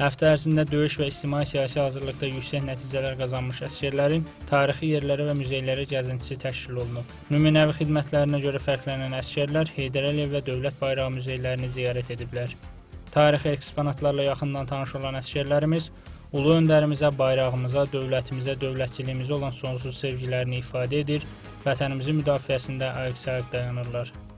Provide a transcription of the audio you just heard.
Həftə ərzində döyüş və ictimai-siyasi hazırlıqda yüksək nəticələr qazanmış əsgərlərin tarixi yerlərə və muzeylərə gəzintisi təşkil olunub. Nümunəvi xidmətlərinə görə fərqlənən əsgərlər Heydər Əliyev və Dövlət Bayrağı muzeylərini ziyarət ediblər. Tarixi eksponatlarla yaxından tanış olan əsgərlərimiz ulu öndərimizə, bayrağımıza, dövlətimizə, dövlətçiliyimizə olan sonsuz sevgilərini ifadə edir, vətənimizin müdafiəsində ayıq-sayıq dayanırlar.